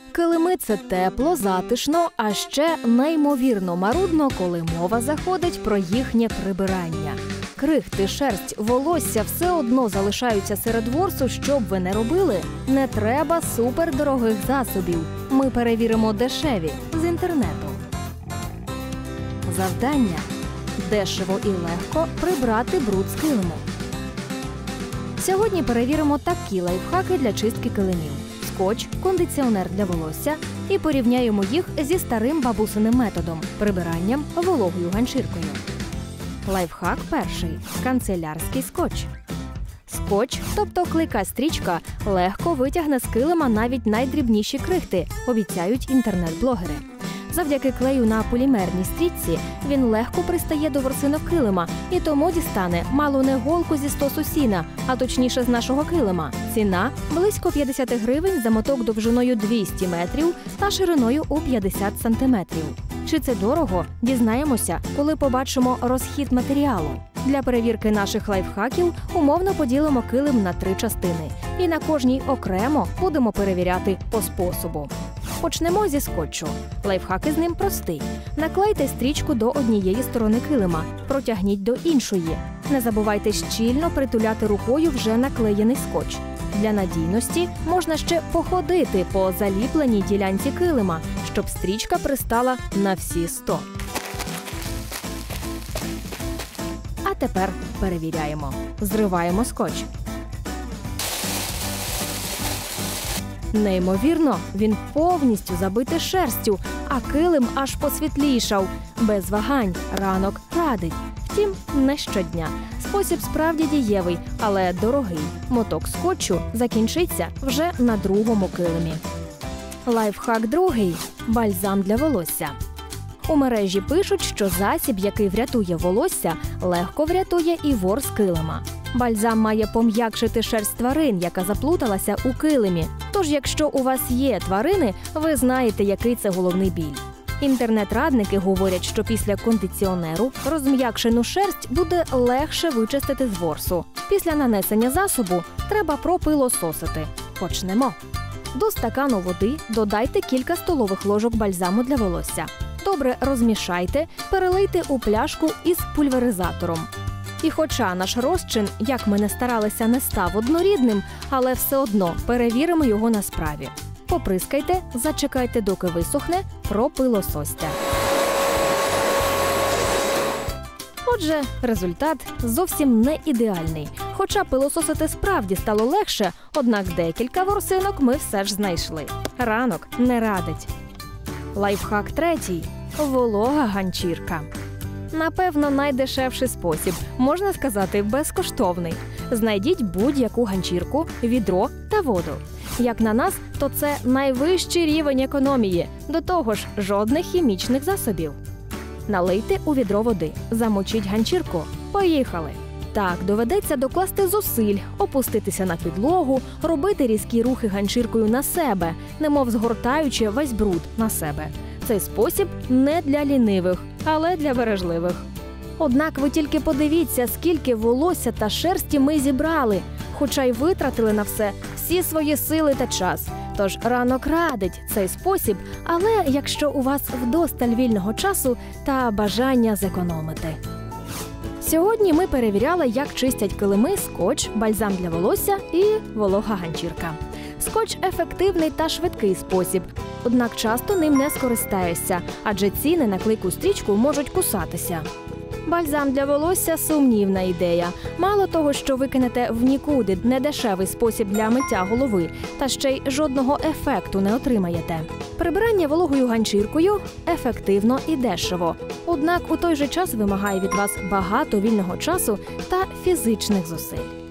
Килими – це тепло, затишно, а ще неймовірно марудно, коли мова заходить про їхнє прибирання. Крихти, шерсть, волосся все одно залишаються серед ворсу, що б ви не робили. Не треба супердорогих засобів. Ми перевіримо дешеві з інтернету. Завдання – дешево і легко прибрати бруд з килиму. Сьогодні перевіримо такі лайфхаки для чистки килимів. Скотч, кондиціонер для волосся і порівняємо їх зі старим бабусиним методом – прибиранням вологою ганчіркою. Лайфхак перший – канцелярський скотч. Скотч, тобто клейка стрічка, легко витягне з килима навіть найдрібніші крихти, обіцяють інтернет-блогери. Завдяки клею на полімерній стрічці він легко пристає до ворсинок килима і тому дістане мало не голку зі стосу сіна, а точніше з нашого килима. Ціна – близько 50 гривень за моток довжиною 200 метрів та шириною у 50 сантиметрів. Чи це дорого? Дізнаємося, коли побачимо розхід матеріалу. Для перевірки наших лайфхаків умовно поділимо килим на 3 частини. І на кожній окремо будемо перевіряти по способу. Почнемо зі скотчу. Лайфхак із ним простий. Наклейте стрічку до однієї сторони килима, протягніть до іншої. Не забувайте щільно притуляти рукою вже наклеєний скотч. Для надійності можна ще походити по заліпленій ділянці килима, щоб стрічка пристала на всі 100. А тепер перевіряємо. Зриваємо скотч. Неймовірно, він повністю забитий шерстю, а килим аж посвітлішав. Без вагань, ранок радить. Втім, не щодня. Спосіб справді дієвий, але дорогий. Моток скотчу закінчиться вже на другому килимі. Лайфхак другий – бальзам для волосся. У мережі пишуть, що засіб, який врятує волосся, легко врятує і ворс килима. Бальзам має пом'якшити шерсть тварин, яка заплуталася у килимі. Тож, якщо у вас є тварини, ви знаєте, який це головний біль. Інтернет-радники говорять, що після кондиціонеру розм'якшену шерсть буде легше вичистити з ворсу. Після нанесення засобу треба пропилососити. Почнемо. До стакану води додайте кілька столових ложок бальзаму для волосся. Добре розмішайте, перелийте у пляшку із пульверизатором. І хоча наш розчин, як ми не старалися, не став однорідним, але все одно перевіримо його на справі. Поприскайте, зачекайте, доки висохне, пропилососьте. Отже, результат зовсім не ідеальний. Хоча пилососити справді стало легше, однак декілька ворсинок ми все ж знайшли. Ранок не радить. Лайфхак третій – волога ганчірка. Напевно, найдешевший спосіб, можна сказати, безкоштовний. Знайдіть будь-яку ганчірку, відро та воду. Як на нас, то це найвищий рівень економії. До того ж, жодних хімічних засобів. Налийте у відро води, замочіть ганчірку. Поїхали! Так, доведеться докласти зусиль, опуститися на підлогу, робити різкі рухи ганчіркою на себе, немов згортаючи весь бруд на себе. Цей спосіб не для лінивих, але для бережливих. Однак ви тільки подивіться, скільки волосся та шерсті ми зібрали, хоча й витратили на все всі свої сили та час. Тож ранок радить цей спосіб, але якщо у вас вдосталь вільного часу та бажання зекономити. Сьогодні ми перевіряли, як чистять килими, скотч, бальзам для волосся і волога ганчірка. Скотч – ефективний та швидкий спосіб, однак часто ним не скористаєшся, адже ціни на клейку стрічку можуть кусатися. Бальзам для волосся – сумнівна ідея. Мало того, що ви кинете в нікуди недешевий спосіб для миття голови, та ще й жодного ефекту не отримаєте. Прибирання вологою ганчіркою – ефективно і дешево. Однак у той же час вимагає від вас багато вільного часу та фізичних зусиль.